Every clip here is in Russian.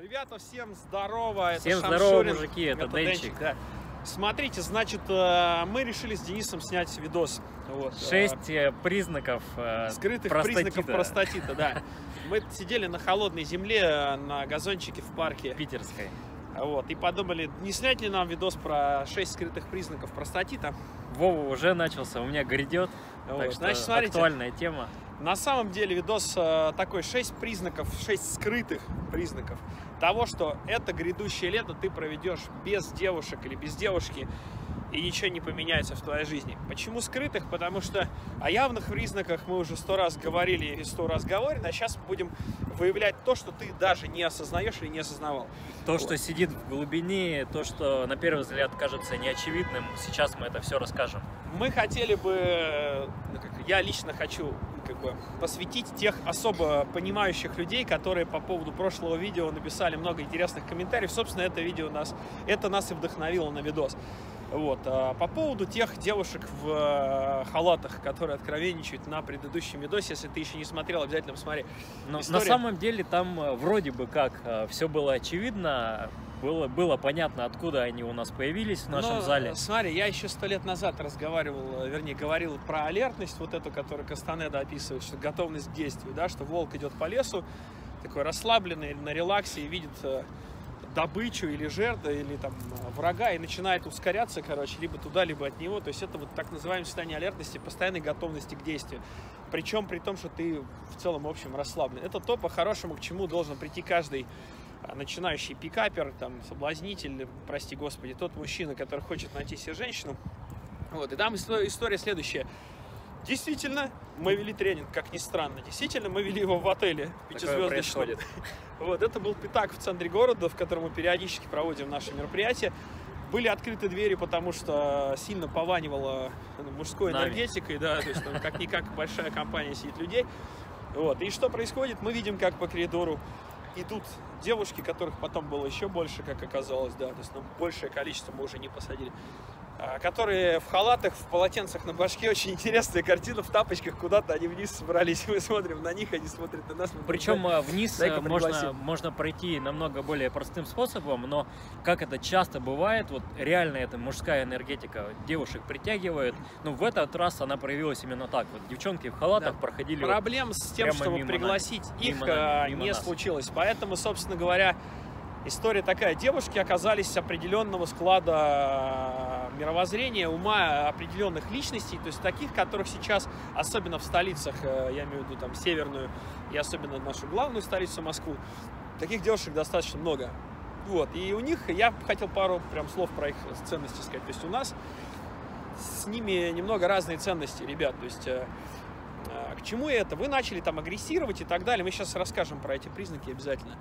Ребята, всем здорово. Всем это здорово, Шамшурин, мужики, это Денчик. Да. Смотрите, значит, мы решили с Денисом снять видос. Вот, 6 признаков скрытых признаков простатита, да. Мы сидели на холодной земле на газончике в парке питерской. Вот, и подумали, не снять ли нам видос про 6 скрытых признаков простатита. Вова уже начался, у меня грядет. Вот. Так что значит, смотрите, актуальная тема. На самом деле видос такой: 6 признаков, 6 скрытых признаков того, что это грядущее лето ты проведешь без девушек или без девушки, и ничего не поменяется в твоей жизни. Почему скрытых? Потому что о явных признаках мы уже 100 раз говорили и 100 раз говорим, а сейчас будем выявлять то, что ты даже не осознаешь или не осознавал. То, что сидит в глубине, то, что на первый взгляд кажется неочевидным, сейчас мы это все расскажем. Мы хотели бы, я лично хочу посвятить тех особо понимающих людей, которые по поводу прошлого видео написали много интересных комментариев. Собственно, это видео нас и вдохновило на видос. Вот. По поводу тех девушек в халатах, которые откровенничают на предыдущем видосе, если ты еще не смотрел, обязательно посмотри. Но на самом деле там вроде бы как все было очевидно, было понятно, откуда они у нас появились в нашем зале. Смотри, я еще 100 лет назад говорил про алертность, вот эту, которую Кастанеда описывает, что готовность к действию, да, что волк идет по лесу, такой расслабленный, на релаксе, и видит добычу или жертву, или там врага, и начинает ускоряться, либо туда, либо от него. То есть это вот так называемое состояние алертности, постоянной готовности к действию. Причем при том, что ты в целом, в общем, расслаблен. Это то, по-хорошему, к чему должен прийти каждый начинающий пикапер, там, соблазнитель, прости господи, тот мужчина, который хочет найти себе женщину. Вот, и там история следующая. Действительно, мы вели тренинг, как ни странно. Действительно, мы вели его в отеле 5-звездочном. Вот, это был пятак в центре города, в котором мы периодически проводим наши мероприятия. Были открыты двери, потому что сильно пованивало мужской энергетикой, да, то есть там как-никак большая компания сидит людей. Вот, и что происходит? Мы видим, как по коридору идут девушки, которых потом было еще больше, как оказалось, да, то есть большее количество мы уже не посадили, которые в халатах, в полотенцах на башке. Очень интересная картина, в тапочках куда-то они вниз собрались, мы смотрим на них, они смотрят на нас. Причем вниз можно пройти намного более простым способом, но как это часто бывает, вот реально это мужская энергетика девушек притягивает, но в этот раз она проявилась именно так. Вот девчонки в халатах проходили. Проблем с тем, чтобы пригласить их, не случилось, поэтому, собственно говоря, история такая: девушки оказались с определенного склада мировоззрения, ума, определенных личностей, то есть таких, которых сейчас, особенно в столицах, я имею в виду там северную и особенно нашу главную столицу Москву, таких девушек достаточно много. Вот, и у них, я хотел пару слов про их ценности сказать, то есть у нас с ними немного разные ценности, ребят, то есть к чему это? Вы начали там агрессировать и так далее, мы сейчас расскажем про эти признаки обязательно.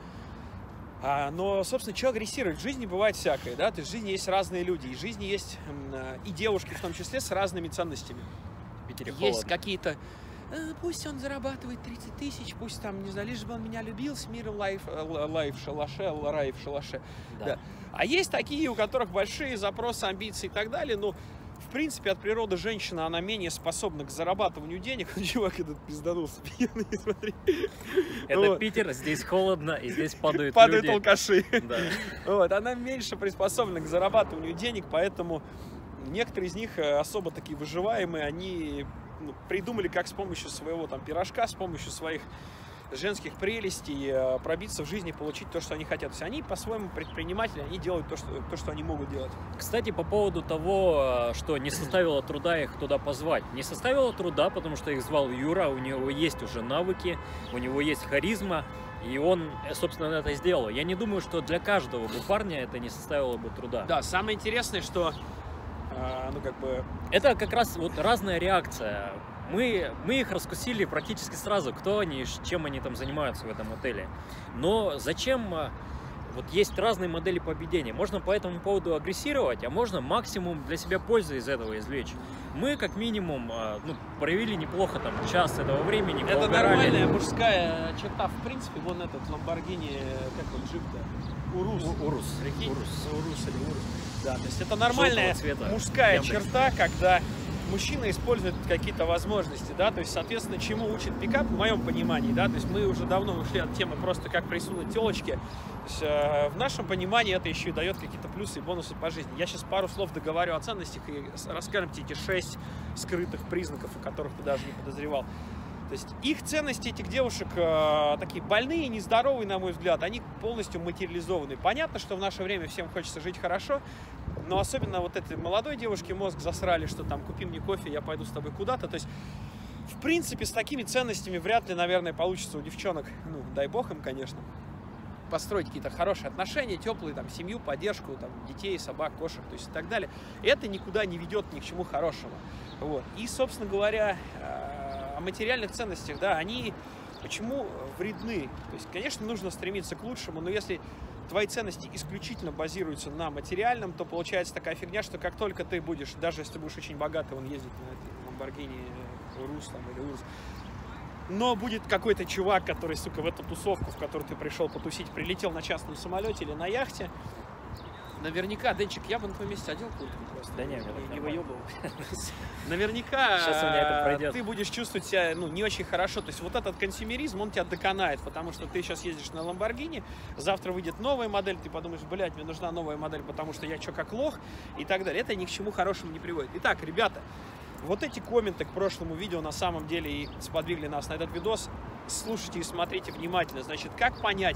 Но, собственно, что агрессировать? В жизни бывает всякое, да, то есть в жизни есть разные люди, и в жизни есть и девушки, в том числе, с разными ценностями. Есть какие-то, пусть он зарабатывает 30 тысяч, пусть там, не знаю, лишь бы он меня любил, с миром лайф в шалаше, рай в шалаше. Да. А есть такие, у которых большие запросы, амбиции и так далее, но в принципе, от природы женщина, она менее способна к зарабатыванию денег. Чувак этот пизданулся пьяный, смотри. Это Питер, здесь холодно, и здесь падают люди. Алкаши. Да. Вот, она меньше приспособлена к зарабатыванию денег, поэтому некоторые из них особо такие выживаемые, они придумали, как с помощью своего там пирожка, с помощью своих женских прелестей пробиться в жизни, получить то, что они хотят. То есть они по-своему предприниматели, они делают то, что они могут делать. Кстати, по поводу того, что не составило труда их туда позвать. Не составило труда, потому что их звал Юра, у него есть уже навыки, у него есть харизма, и он, собственно, это сделал. Я не думаю, что для каждого бы парня это не составило бы труда. Да, самое интересное, что это как раз вот разная реакция. Мы их раскусили практически сразу, кто они, чем они там занимаются в этом отеле. Но зачем? Вот есть разные модели поведения. Можно по этому поводу агрессировать, а можно максимум для себя пользы из этого извлечь. Мы как минимум провели неплохо там час этого времени. Это нормальная мужская черта, в принципе. Вон этот Lamborghini, как он, джип-то? Урус. Прикинь? Урус или Урус. Да, то есть это нормальная мужская черта, когда мужчина использует какие-то возможности, да, то есть, соответственно, чему учит пикап, в моем понимании, да, то есть мы уже давно ушли от темы просто как присунуть телочки, то есть, в нашем понимании это еще и дает какие-то плюсы и бонусы по жизни. Я сейчас пару слов договорю о ценностях и расскажем тебе эти 6 скрытых признаков, о которых ты даже не подозревал. То есть их ценности, этих девушек, такие больные, нездоровые, на мой взгляд, они полностью материализованы. Понятно, что в наше время всем хочется жить хорошо, но особенно вот этой молодой девушке мозг засрали, что там купи мне кофе, я пойду с тобой куда-то. То есть, в принципе, с такими ценностями вряд ли, наверное, получится у девчонок, ну, дай бог им, конечно, построить какие-то хорошие отношения, теплые, там, семью, поддержку, там, детей, собак, кошек, то есть и так далее. И это никуда не ведет ни к чему хорошему. Вот. И, собственно говоря, о материальных ценностях, да, они почему вредны? То есть, конечно, нужно стремиться к лучшему, но если твои ценности исключительно базируются на материальном, то получается такая фигня, что как только ты будешь, даже если ты будешь очень богатый, он ездит на Lamborghini Urus там, или Urus, но будет какой-то чувак, который, сука, в эту тусовку, в которую ты пришел потусить, прилетел на частном самолете или на яхте, наверняка, Денчик, я бы на твоем месте одел куртку просто. Да не выебывал. Наверняка ты будешь чувствовать себя, ну, не очень хорошо. То есть вот этот консюмеризм, он тебя доконает, потому что ты сейчас ездишь на Lamborghini, завтра выйдет новая модель, ты подумаешь, блядь, мне нужна новая модель, потому что я что, как лох, и так далее. Это ни к чему хорошему не приводит. Итак, ребята, вот эти комменты к прошлому видео на самом деле и сподвигли нас на этот видос. Слушайте и смотрите внимательно. Значит, как понять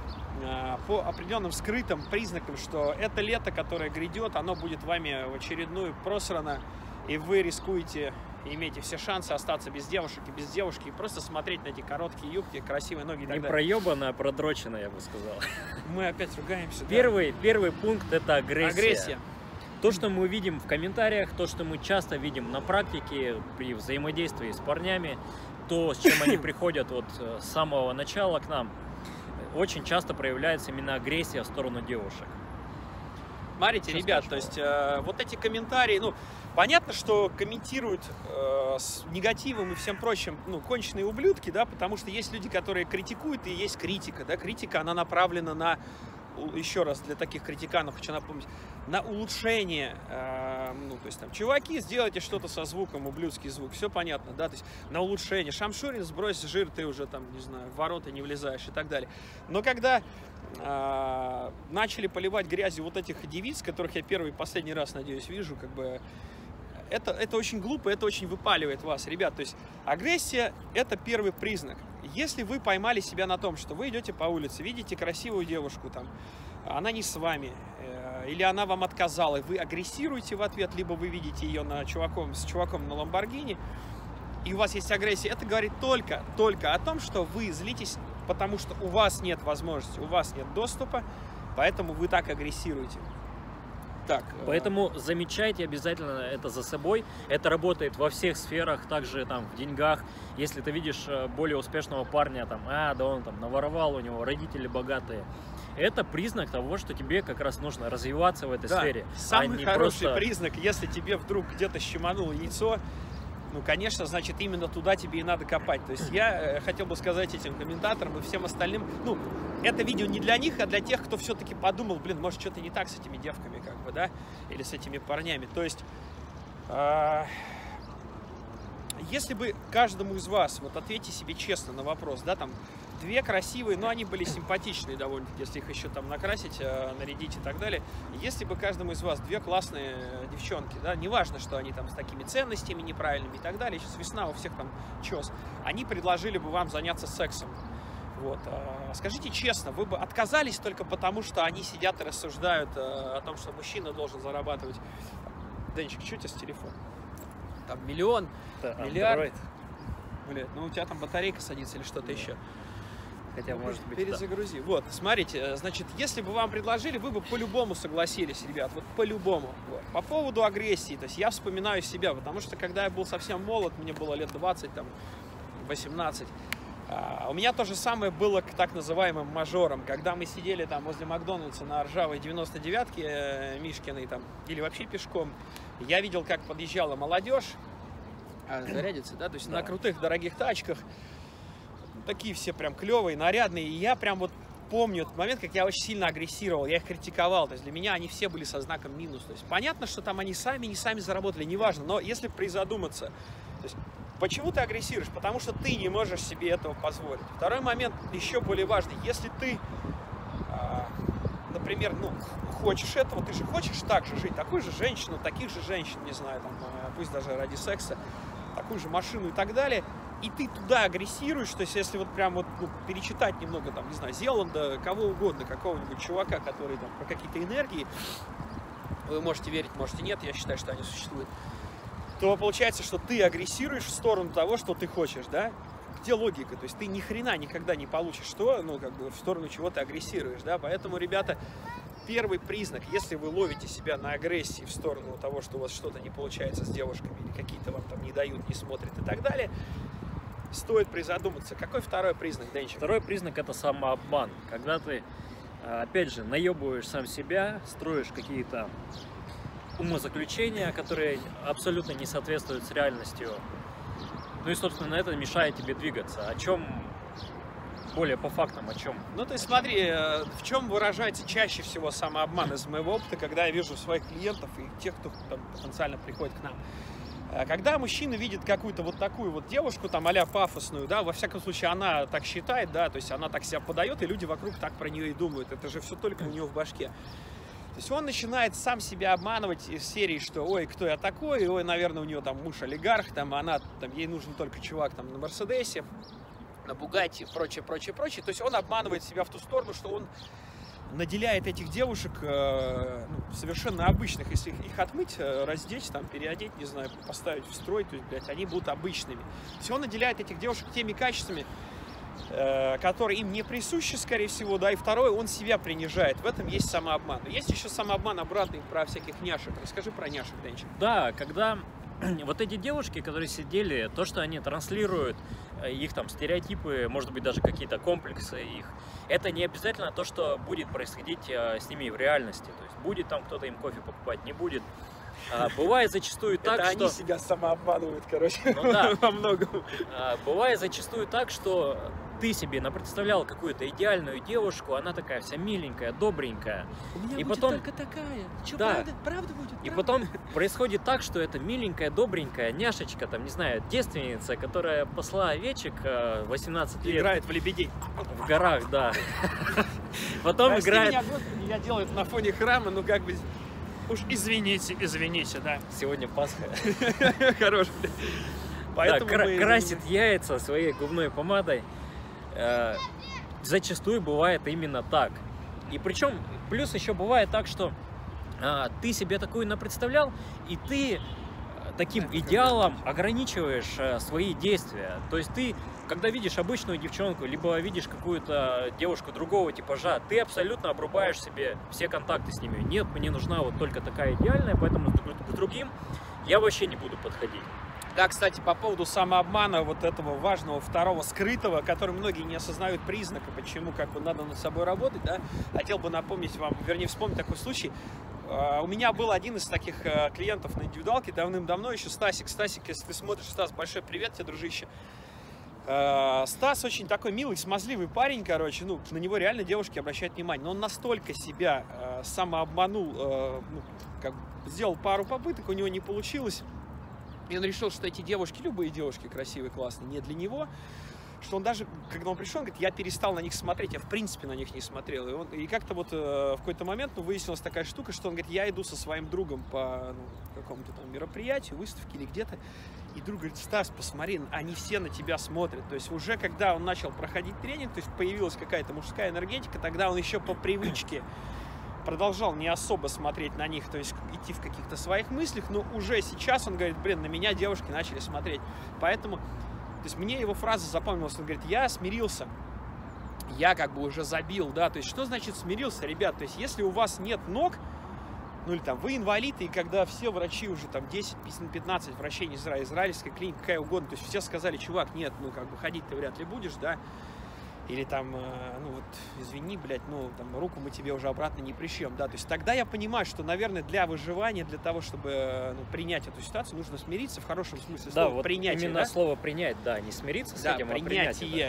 по определенным скрытым признакам, что это лето, которое грядет, оно будет вами в очередную просрано, и вы рискуете и имеете все шансы остаться без девушек и без девушки, и просто смотреть на эти короткие юбки, красивые ноги и так далее. Не проебано, а продрочено, я бы сказал. Мы опять ругаемся. Первый пункт – это агрессия. То, что мы видим в комментариях, то, что мы часто видим на практике при взаимодействии с парнями, то, с чем они приходят вот с самого начала к нам, очень часто проявляется именно агрессия в сторону девушек. Смотрите, ребят, то есть вот эти комментарии, ну, понятно, что комментируют с негативом и всем прочим, ну, конченые ублюдки, да, потому что есть люди, которые критикуют, и есть критика, да, критика, она направлена на, еще раз, для таких критиканов хочу напомнить, на улучшение, ну, то есть там, чуваки, сделайте что-то со звуком, ублюдский звук, все понятно, да, то есть на улучшение, Шамшурин, сбрось жир, ты уже там, не знаю, в ворота не влезаешь и так далее. Но когда начали поливать грязью вот этих девиц, которых я первый и последний раз, надеюсь, вижу, как бы, это очень глупо, это очень выпаливает вас, ребят, то есть агрессия – это первый признак. Если вы поймали себя на том, что вы идете по улице, видите красивую девушку, там, она не с вами, или она вам отказала, и вы агрессируете в ответ, либо вы видите ее с чуваком на Lamborghini, и у вас есть агрессия, это говорит только о том, что вы злитесь, потому что у вас нет возможности, у вас нет доступа, поэтому вы так агрессируете. Так, поэтому замечайте обязательно это за собой. Это работает во всех сферах, также там в деньгах. Если ты видишь более успешного парня, там, да он там наворовал, у него родители богатые. Это признак того, что тебе как раз нужно развиваться в этой сфере. Самый хороший признак, если тебе вдруг где-то щемануло яйцо, ну, конечно, значит, именно туда тебе и надо копать. То есть я хотел бы сказать этим комментаторам и всем остальным, ну, это видео не для них, а для тех, кто все-таки подумал, блин, может, что-то не так с этими девками, как бы, да, или с этими парнями. То есть, если бы каждому из вас, вот ответьте себе честно на вопрос, да, там, две красивые, но они были симпатичные довольно-таки, если их еще там накрасить, нарядить и так далее. Если бы каждому из вас две классные девчонки, да, неважно, что они там с такими ценностями неправильными и так далее, сейчас весна, у всех там чес, они предложили бы вам заняться сексом. Вот. Скажите честно, вы бы отказались только потому, что они сидят и рассуждают о том, что мужчина должен зарабатывать. Денчик, что у тебя с телефоном? Там миллион, миллиард. Блядь, ну у тебя там батарейка садится или что-то еще. Хотя, может быть, перезагрузи. Да. Вот, смотрите, значит, если бы вам предложили, вы бы по-любому согласились, ребят, вот по-любому. Вот. По поводу агрессии, то есть я вспоминаю себя, потому что когда я был совсем молод, мне было лет 20, там, 18, у меня то же самое было к так называемым мажорам, когда мы сидели там возле Макдональдса на ржавой 99-ке Мишкиной там, или вообще пешком, я видел, как подъезжала молодежь, зарядится, да, то есть на крутых дорогих тачках, такие все прям клевые, нарядные, и я прям вот помню этот момент, как я очень сильно агрессировал, я их критиковал, то есть для меня они все были со знаком минус, то есть понятно, что там они сами, не сами заработали, неважно, но если призадуматься, то есть почему ты агрессируешь? Потому что ты не можешь себе этого позволить. Второй момент еще более важный, если ты, например, ну, хочешь этого, ты же хочешь так же жить, такую же женщину, таких же женщин, не знаю, там, пусть даже ради секса, такую же машину и так далее, и ты туда агрессируешь, то есть если вот прям вот, ну, перечитать немного, там, не знаю, Зеланда, кого угодно, какого-нибудь чувака, который там про какие-то энергии, вы можете верить, можете нет, я считаю, что они существуют, то получается, что ты агрессируешь в сторону того, что ты хочешь, да? Где логика? То есть ты ни хрена никогда не получишь то, ну, как бы в сторону чего ты агрессируешь, да? Поэтому, ребята, первый признак, если вы ловите себя на агрессии в сторону того, что у вас что-то не получается с девушками, или какие-то вам там не дают, не смотрят и так далее, стоит призадуматься. Какой второй признак, Денчик? Второй признак — это самообман. Когда ты, опять же, наебываешь сам себя, строишь какие-то умозаключения, которые абсолютно не соответствуют с реальностью. Ну и, собственно, это мешает тебе двигаться. О чем, более по фактам, о чем? Ну, ты смотри, в чем выражается чаще всего самообман из моего опыта, когда я вижу своих клиентов и тех, кто там потенциально приходит к нам. Когда мужчина видит какую-то вот такую вот девушку, там, а-ля пафосную, да, во всяком случае, она так считает, да, то есть она так себя подает, и люди вокруг так про нее и думают. Это же все только у него в башке. То есть он начинает сам себя обманывать из серии, что ой, кто я такой, ой, наверное, у нее там муж олигарх, там, она, там, ей нужен только чувак там на Мерседесе, на Бугатти, прочее, прочее, прочее. То есть он обманывает себя в ту сторону, что он наделяет этих девушек ну, совершенно обычных, если их отмыть, раздеть, там, переодеть, не знаю, поставить в строй, то есть, блядь, они будут обычными. То есть он наделяет этих девушек теми качествами, которые им не присущи, скорее всего, да, и второе, он себя принижает. В этом есть самообман. Но есть еще самообман обратный про всяких няшек. Расскажи про няшек, Денчик. Да, когда вот эти девушки, которые сидели, то, что они транслируют, их там стереотипы, может быть, даже какие-то комплексы их, это не обязательно то, что будет происходить с ними в реальности. То есть будет там кто-то им кофе покупать, не будет. Бывает зачастую так, это что... они себя самообманывают, короче, ну, да. во многом. Бывает зачастую так, что ты себе напредставлял какую-то идеальную девушку, она такая вся миленькая, добренькая. У меня и будет потом... только такая. Что, да. правда будет? И правда? потом происходит так, что эта миленькая, добренькая няшечка, там, не знаю, девственница, которая пасла овечек 18 лет. Играет в лебедей. В горах, да. Потом Прости играет... меня, Господи, я делаю это на фоне храма, ну как бы... Уж извините, да. Сегодня Пасха. Хорош, блядь. Поэтому да, красит яйца своей губной помадой. Зачастую бывает именно так. И причем, плюс еще бывает так, что ты себе такую напредставлял, и ты таким идеалом ограничиваешь свои действия. То есть ты, когда видишь обычную девчонку, либо видишь какую-то девушку другого типажа, ты абсолютно обрубаешь себе все контакты с ними. Нет, мне нужна вот только такая идеальная, поэтому к другим я вообще не буду подходить. Да, кстати, по поводу самообмана, вот этого важного второго скрытого, который многие не осознают признака, почему как бы надо над собой работать, да, хотел бы напомнить вам, вернее, вспомнить такой случай. У меня был один из таких клиентов на индивидуалке давным-давно, еще Стасик. Стасик, если ты смотришь, Стас, большой привет тебе, дружище. Стас очень такой милый, смазливый парень, короче, ну, на него реально девушки обращают внимание, но он настолько себя самообманул, ну, как бы сделал пару попыток, у него не получилось, и он решил, что эти девушки, любые девушки красивые, классные, не для него, что он даже, когда он пришел, он говорит, я перестал на них смотреть, я в принципе на них не смотрел. И как-то вот в какой-то момент выяснилась такая штука, что он говорит, я иду со своим другом по какому-то там мероприятию, выставке или где-то, и друг говорит, Стас, посмотри, они все на тебя смотрят. То есть уже когда он начал проходить тренинг, то есть появилась какая-то мужская энергетика, тогда он еще по привычке продолжал не особо смотреть на них, то есть идти в каких-то своих мыслях, но уже сейчас он говорит, блин, на меня девушки начали смотреть. Поэтому, то есть мне его фраза запомнилась, он говорит, я смирился, я как бы уже забил, да, то есть что значит смирился, ребят, то есть если у вас нет ног, ну или там вы инвалид, и когда все врачи уже там 10-15 врачей, не знаю, израильская клиника, какая угодно, то есть все сказали, чувак, нет, ну как бы ходить ты вряд ли будешь, да, или там, ну вот, извини, блядь, ну там руку мы тебе уже обратно не пришьем, да, то есть тогда я понимаю, что, наверное, для выживания, для того, чтобы принять эту ситуацию, нужно смириться в хорошем смысле слова, да, вот принятие, именно да? слово принять, да, не смириться с да, этим, принятие. а принять это.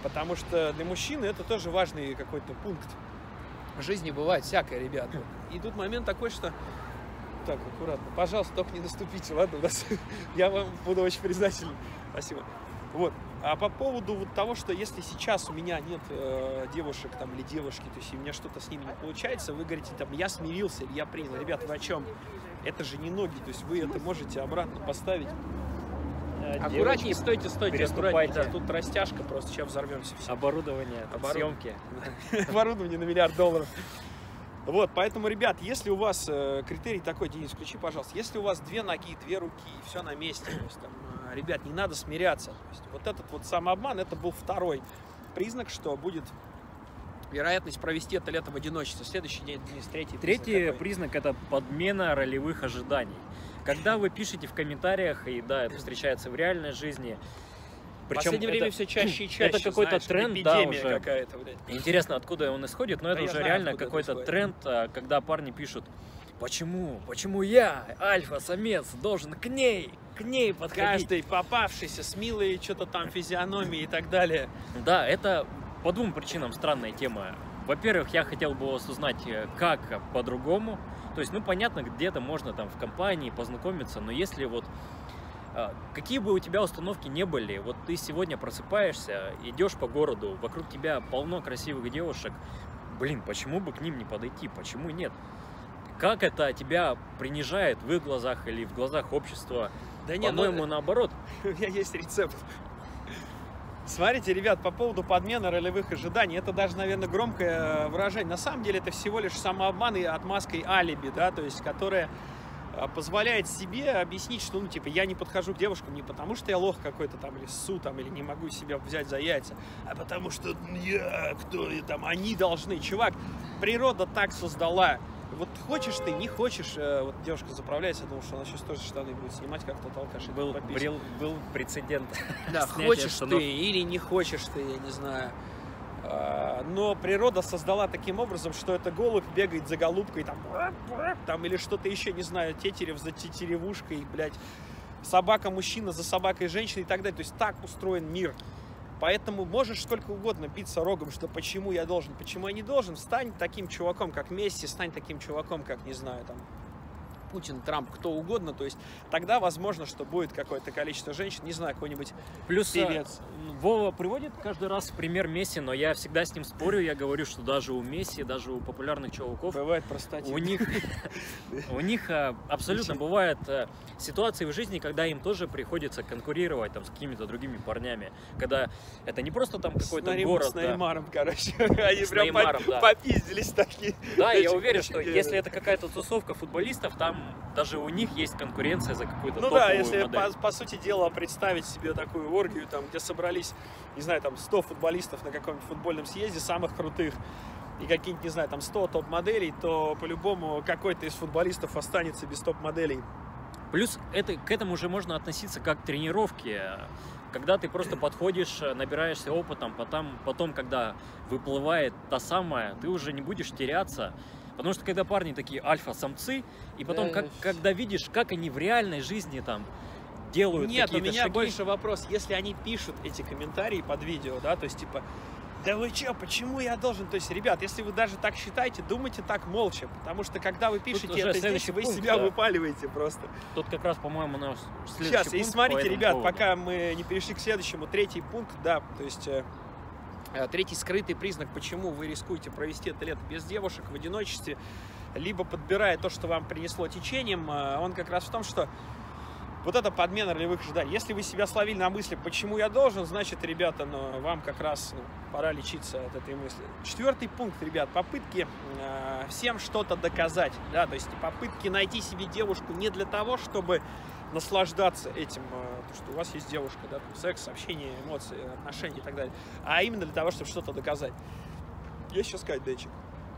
Потому что для мужчины это тоже важный какой-то пункт. В жизни бывает всякое, ребят. И тут момент такой, что... Так, аккуратно. Пожалуйста, только не наступите, ладно? Я вам буду очень признателен. Спасибо. Вот. А по поводу вот того, что если сейчас у меня нет девушек там, или девушки, то есть у меня что-то с ними не получается, вы говорите, там, я смирился или я принял. Ребят, вы о чем? Это же не ноги, то есть вы это можете обратно поставить. Аккуратнее, стойте, аккуратнее. Да, тут растяжка, просто сейчас взорвемся все. Оборудование, съемки. Оборудование на $1 миллиард. Вот, поэтому, ребят, если у вас критерий такой, Денис, включи, пожалуйста, если у вас 2 ноги, 2 руки, все на месте, то есть, там, ребят, не надо смиряться. То есть, вот этот вот самообман, это был второй признак, что будет вероятность провести это лето в одиночестве. Следующий день, Денис, третий признак это подмена ролевых ожиданий. Когда вы пишете в комментариях, и да, это встречается в реальной жизни. Причем в последнее время все чаще и чаще. Это какой-то тренд, да, уже. Какая-то, интересно, откуда он исходит, но да, это уже реально какой-то тренд, когда парни пишут: почему я, альфа-самец, должен к ней подходить? Каждый попавшийся с милой что-то там физиономией и так далее. Да, это по 2 причинам странная тема. Во-первых, я хотел бы вас узнать, как по-другому. То есть, ну, понятно, где-то можно там в компании познакомиться, но если вот какие бы у тебя установки не были, вот ты сегодня просыпаешься, идешь по городу, вокруг тебя полно красивых девушек, блин, почему бы к ним не подойти, почему нет? Как это тебя принижает в их глазах или в глазах общества? Да нет, по-моему, наоборот. У меня есть рецепт. Смотрите, ребят, по поводу подмены ролевых ожиданий, это даже, наверное, громкое выражение. На самом деле это всего лишь самообман и отмазка алиби, да, то есть, которая позволяет себе объяснить, что, ну, типа, я не подхожу к девушкам не потому, что я лох какой-то там, или ссу там, или не могу себя взять за яйца, а потому что я, кто я там, они должны. Чувак, природа так создала. Вот хочешь ты, не хочешь, вот девушка заправляется, я думал, что она сейчас тоже штаны будет снимать, как тот алкаш. Был прецедент. Да, хочешь ты или не хочешь ты, я не знаю. Но природа создала таким образом, что это голубь бегает за голубкой, там или что-то еще, не знаю, тетерев за тетеревушкой, блядь, собака-мужчина за собакой-женщиной и так далее. То есть так устроен мир. Поэтому можешь сколько угодно биться рогом, что почему я должен, почему я не должен. Стань таким чуваком, как Месси, стань таким чуваком, как, не знаю, там, Путин, Трамп, кто угодно, то есть тогда возможно, что будет какое-то количество женщин, не знаю, какой-нибудь певец. Вова приводит каждый раз пример Месси, но я всегда с ним спорю, я говорю, что даже у Месси, даже у популярных чуваков, бывает простатит. У них абсолютно бывают ситуации в жизни, когда им тоже приходится конкурировать там с какими-то другими парнями, когда это не просто там какой-то город. С Неймаром, короче, они прям попиздились такие. Да, я уверен, что если это какая-то тусовка футболистов, там даже у них есть конкуренция за какую-то топовую модель. Ну да, если по сути дела представить себе такую оргию, там, где собрались, не знаю, там 100 футболистов на каком-нибудь футбольном съезде, самых крутых, и какие-нибудь, не знаю, там 100 топ-моделей, то по-любому какой-то из футболистов останется без топ-моделей. Плюс к этому уже можно относиться как к тренировке, когда ты просто подходишь, набираешься опытом, потом, когда выплывает та самая, ты уже не будешь теряться. Потому что когда парни такие альфа-самцы, и потом, когда видишь, как они в реальной жизни там делают какие-то шаги... Нет, у меня больше вопрос, если они пишут эти комментарии под видео, да, то есть типа, да вы чё, почему я должен? То есть, ребят, если вы даже так считаете, думайте так молча, потому что когда вы пишете это здесь, вы себя выпаливаете просто. Тут как раз, по-моему, наш следующий сейчас, пункт. И смотрите, ребят, пока мы не перешли к следующему, 3-й пункт, да, то есть... 3-й скрытый признак, почему вы рискуете провести это лето без девушек в одиночестве, либо подбирая то, что вам принесло течением, он как раз в том, что вот эта подмена ролевых ожиданий. Если вы себя словили на мысли, почему я должен, значит, ребята, вам как раз пора лечиться от этой мысли. 4-й пункт, ребят, попытки всем что-то доказать, да, то есть попытки найти себе девушку не для того, чтобы наслаждаться этим, то, что у вас есть девушка, да, там, секс, общение, эмоции, отношения и так далее, а именно для того, чтобы что-то доказать. Есть что сказать, Денчик?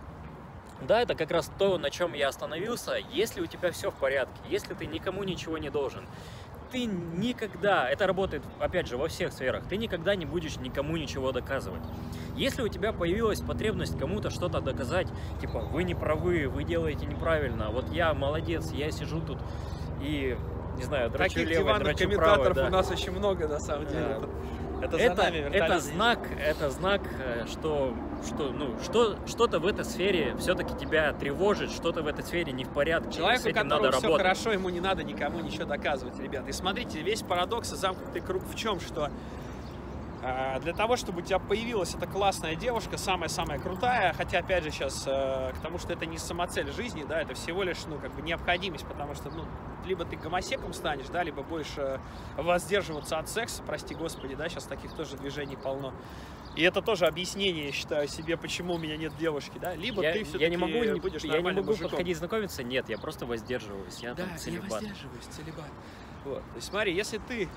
Да, это как раз то, на чем я остановился. Если у тебя все в порядке, если ты никому ничего не должен, ты никогда, это работает, опять же, во всех сферах, ты никогда не будешь никому ничего доказывать. Если у тебя появилась потребность кому-то что-то доказать, типа, вы не правы, вы делаете неправильно, вот я молодец, я сижу тут и, не знаю, дрочу левой, дрочу правой. Таких диванных комментаторов у нас очень много, на самом деле. Это знак, что что-то в этой сфере все-таки тебя тревожит, что-то в этой сфере не в порядке. Человеку, которому все хорошо, ему не надо никому ничего доказывать, ребят. И смотрите, весь парадокс и замкнутый круг в чем, что для того, чтобы у тебя появилась эта классная девушка, самая-самая крутая, хотя, опять же, сейчас к тому, что это не самоцель жизни, да, это всего лишь, как бы необходимость, потому что, либо ты гомосеком станешь, да, либо будешь воздерживаться от секса, прости господи, да, сейчас таких тоже движений полно. И это тоже объяснение, я считаю, себе, почему у меня нет девушки, да, либо ты все-таки будешь нормальным мужиком. Подходить знакомиться, нет, я просто воздерживаюсь, я там целибат. Я воздерживаюсь, целибат. Вот, то есть смотри, если ты...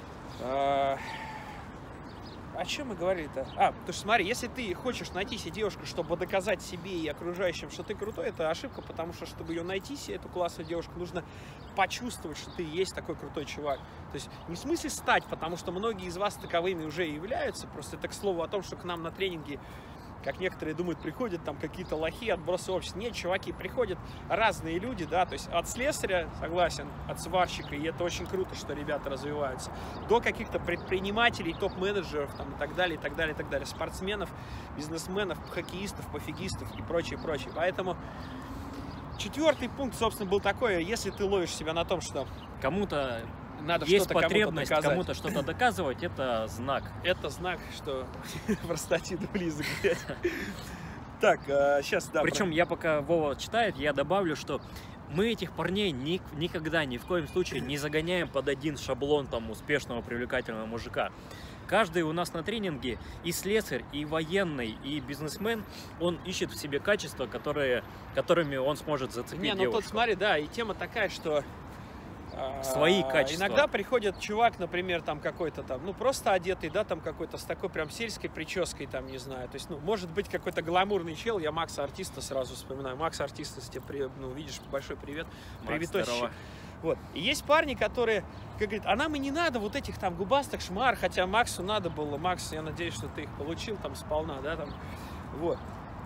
О чем мы говорили-то? Потому что смотри, если ты хочешь найти себе девушку, чтобы доказать себе и окружающим, что ты крутой, это ошибка, потому что, чтобы ее найти себе, эту классную девушку, нужно почувствовать, что ты есть такой крутой чувак. То есть не в смысле стать, потому что многие из вас таковыми уже являются, просто это к слову о том, что к нам на тренинги, как некоторые думают, приходят там какие-то лохи, отбросы общества. Нет, чуваки, приходят разные люди, да, то есть от слесаря, согласен, от сварщика, и это очень круто, что ребята развиваются, до каких-то предпринимателей, топ-менеджеров там, и так далее, и так далее, и так далее, спортсменов, бизнесменов, хоккеистов, пофигистов и прочее, прочее. Поэтому четвертый пункт, собственно, был такой, если ты ловишь себя на том, что кому-то надо есть потребность кому-то что-то доказывать, это знак. Это знак, что простатит близок. Так, сейчас, да. Причем я пока Вова читает, я добавлю, что мы этих парней никогда, ни в коем случае не загоняем под один шаблон там успешного, привлекательного мужика. Каждый у нас на тренинге и слесарь, и военный, и бизнесмен, он ищет в себе качества, которыми он сможет зацепить девушку. Тут смотри, да, и тема такая, что свои качества. Иногда приходит чувак, например, там какой-то там, просто одетый, да, там какой-то с такой прям сельской прической, там, не знаю, то есть, может быть какой-то гламурный чел, я Макса Артиста сразу вспоминаю, Макс Артиста, тебе, видишь, большой привет, приветище. Вот. И есть парни, которые, как говорят, а нам и не надо вот этих там губастых шмар, хотя Максу надо было, Макс, я надеюсь, что ты их получил там сполна, да, там, вот.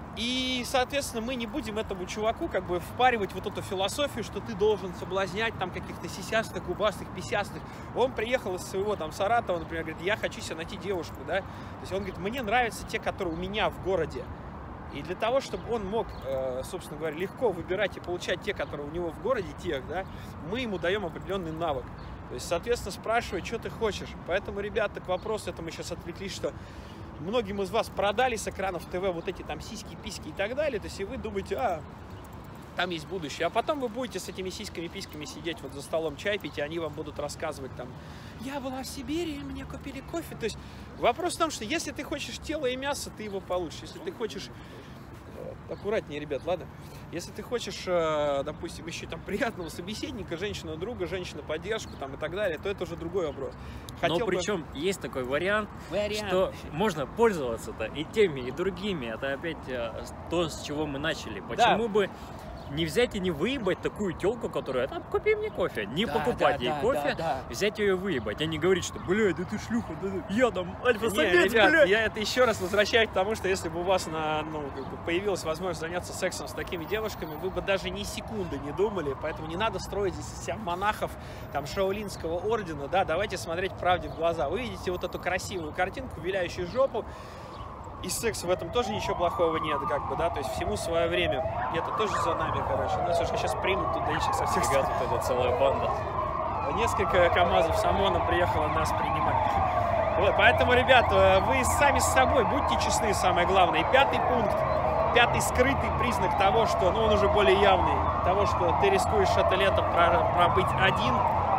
И, соответственно, мы не будем этому чуваку как бы впаривать вот эту философию, что ты должен соблазнять там каких-то сисястых, губастых, писястых. Он приехал из своего там Саратова, например, говорит, я хочу себе найти девушку, да. То есть он говорит, мне нравятся те, которые у меня в городе. И для того, чтобы он мог, собственно говоря, легко выбирать и получать те, которые у него в городе, тех, да, мы ему даем определенный навык. То есть, соответственно, спрашивай, что ты хочешь. Поэтому, ребята, к вопросу, это мы сейчас отвлеклись, что многим из вас продали с экранов ТВ вот эти там сиськи, письки и так далее. То есть, и вы думаете, там есть будущее. А потом вы будете с этими сиськами, письками сидеть вот за столом, чай пить, и они вам будут рассказывать там, я была в Сибири, мне купили кофе. То есть, вопрос в том, что если ты хочешь тело и мясо, ты его получишь. Если ты хочешь... Аккуратнее, ребят, ладно? Если ты хочешь, допустим, еще там приятного собеседника, женщину-друга, женщину-поддержку там и так далее, то это уже другой вопрос. Но причем есть такой вариант, что можно пользоваться-то и теми, и другими. Это опять то, с чего мы начали. Почему бы не взять и не выебать такую телку, которая, там, купи мне кофе, не покупать ей кофе, взять ее и выебать, а не говорить, что, блядь, да ты шлюха, я там альфа-самец, блядь. Я это еще раз возвращаю к тому, что если бы у вас появилась возможность заняться сексом с такими девушками, вы бы даже ни секунды не думали, поэтому не надо строить здесь из себя монахов, там, шаолинского ордена, да, давайте смотреть правде в глаза. Вы видите вот эту красивую картинку, виляющую жопу, и секс в этом тоже ничего плохого нет, как бы, да, то есть всему свое время. И это тоже за нами, короче. Нас уже сейчас примут тут денщик со всех сторон. Тут это целая банда. Несколько КамАЗов с ОМОНом приехало нас принимать. Вот, поэтому, ребят, вы сами с собой будьте честны, самое главное. И пятый пункт, пятый скрытый признак того, что, он уже более явный, того, что ты рискуешь это лето пробыть один,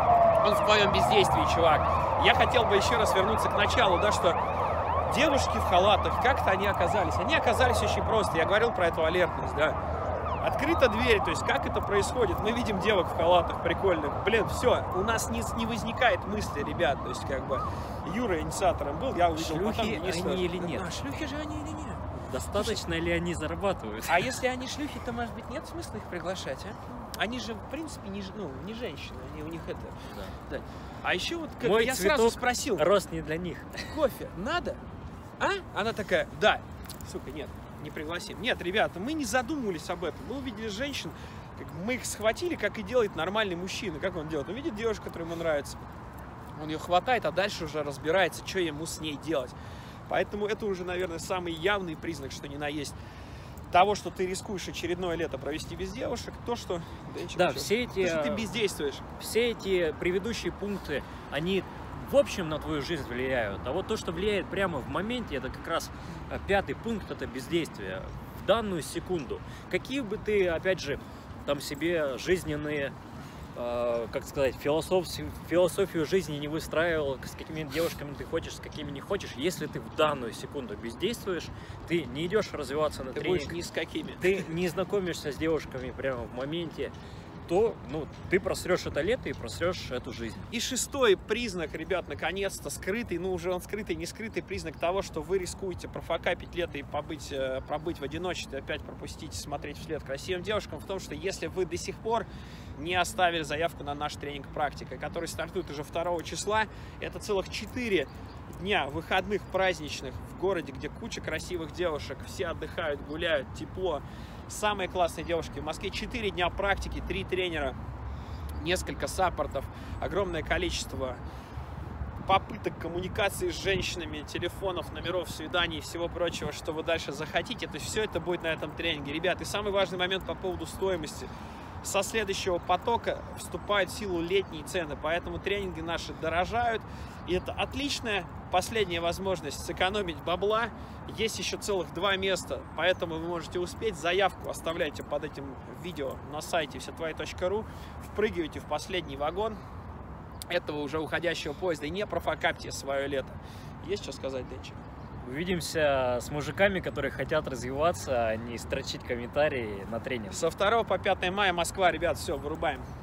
он в твоем бездействии, чувак. Я хотел бы еще раз вернуться к началу, да, что девушки в халатах, как-то они оказались? Они оказались очень просто. Я говорил про эту алертность, да. Открыта дверь, то есть как это происходит? Мы видим девок в халатах прикольных. Блин, все, у нас не возникает мысли, ребят. То есть как бы Юра инициатором был, я увидел. Шлюхи они или нет? Шлюхи же они или нет? Достаточно ли они зарабатывают? А если они шлюхи, то, может быть, нет смысла их приглашать, а? Они же, в принципе, не женщины, они у них это... Да. А еще вот, как я сразу спросил... Рост не для них. Кофе надо? А? Она такая, да. Сука, нет, не пригласим. Нет, ребята, мы не задумывались об этом. Мы увидели женщин, мы их схватили, как и делает нормальный мужчина. Как он делает? Он видит девушку, которая ему нравится. Он ее хватает, а дальше уже разбирается, что ему с ней делать. Поэтому это уже, наверное, самый явный признак, что ни на есть того, что ты рискуешь очередное лето провести без девушек, то, что... Да, все эти... То, что ты бездействуешь. Все эти предыдущие пункты, они в общем на твою жизнь влияют. А вот то, что влияет прямо в моменте, это как раз 5-й пункт, это бездействие. В данную секунду. Какие бы ты, опять же, там себе жизненные, как сказать, философию жизни не выстраивал, с какими девушками ты хочешь, с какими не хочешь, если ты в данную секунду бездействуешь, ты не идешь развиваться на тренинг, будешь ни с какими. ты не знакомишься с девушками прямо в моменте, то ты просрешь это лето и просрешь эту жизнь. И 6-й признак, ребят, наконец-то скрытый, уже он скрытый, не скрытый признак того, что вы рискуете профокапить лето и пробыть в одиночестве, опять пропустить, смотреть вслед красивым девушкам, в том, что если вы до сих пор не оставили заявку на наш тренинг «Практика», который стартует уже 2 числа, это целых 4 дня выходных праздничных в городе, где куча красивых девушек, все отдыхают, гуляют, тепло. Самые классные девушки в Москве. 4 дня практики, 3 тренера, несколько саппортов, огромное количество попыток коммуникации с женщинами, телефонов, номеров, свиданий и всего прочего, что вы дальше захотите. То есть все это будет на этом тренинге. Ребят, и самый важный момент по поводу стоимости. Со следующего потока вступают в силу летние цены, поэтому тренинги наши дорожают. И это отличная последняя возможность сэкономить бабла. Есть еще целых 2 места, поэтому вы можете успеть. Заявку оставляйте под этим видео на сайте всетвои.ру. Впрыгивайте в последний вагон этого уже уходящего поезда и не профокапьте свое лето. Есть что сказать, Денчик? Увидимся с мужиками, которые хотят развиваться, а не строчить комментарии на тренинг. Со 2 по 5 мая Москва, ребят, все, вырубаем.